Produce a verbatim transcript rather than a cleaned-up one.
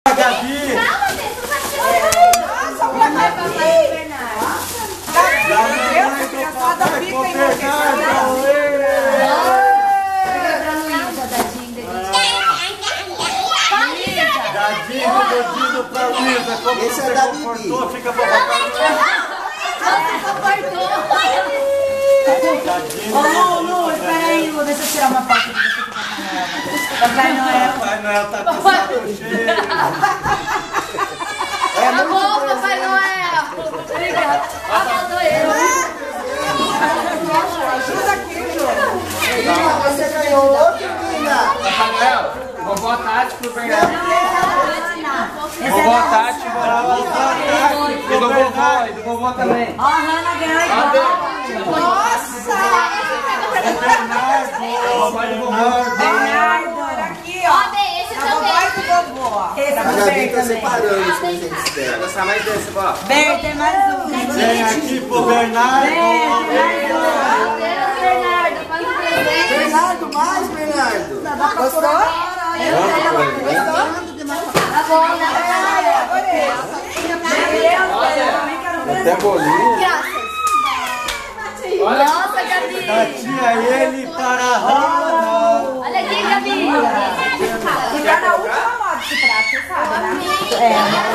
Gabi! Nossa, pra Gabi! Gabi, Deus, engraçada fica Dadinho, dedinho pra Luísa. Como esse você é da comportou, Bibi. fica bobocado. Ô, Lu, Lu, espera aí, Lu, deixa eu tirar uma foto de você com o Papai Noel. Papai Noel tá com o saco cheio. É muito Bom, Papai Noel! Obrigada. Ah, faltou eu. Ajuda aqui, Ju. Menina, você ganhou outro, menina. Papai Noel, vovó Tati pro Bernardo. Vovó Tati, vovó Tati. E do vovó, e do vovó também. Ó, a Hannah ganhou igual. Nossa! Vovó e do vovó. Bernardo, olha aqui, ó. Esse A vovó e do vovó. Esse é A do Gabi Ber tá também. separando os presentes dela. Vou gostar mais desse, vó. Ber, tem mais um. Vem aqui pro Bernardo. Ber, tem mais um. Bernardo, faz um presente. Bernardo, mais, Bernardo. Gostou? Tá bom, né? Adorei. Até bolinho. Olha, Nossa, Gabi. Da tia ele para a Hannah. Olha aqui, Gabi. Ficar na última moda esse prato, você sabe, né? É.